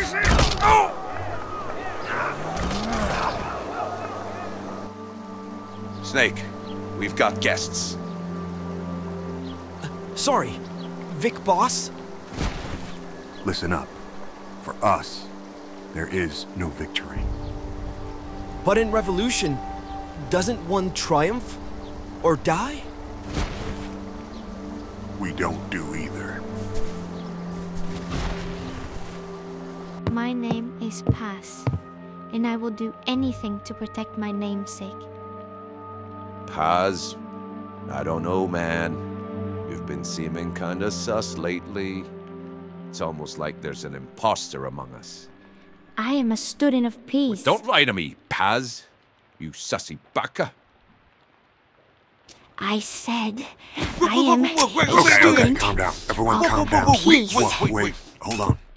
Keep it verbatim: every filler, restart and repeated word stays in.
Snake, we've got guests. Uh, sorry, Vic boss? Listen up. For us, there is no victory. But in revolution, doesn't one triumph? Or die? We don't do either. My name is Paz, and I will do anything to protect my namesake. Paz? I don't know, man. You've been seeming kinda sus lately. It's almost like there's an imposter among us. I am a student of peace. Wait, don't lie to me, Paz. You sussy baka. I said I am a Okay, okay, student. calm down. Everyone calm down. Peace. Wait, wait, hold on.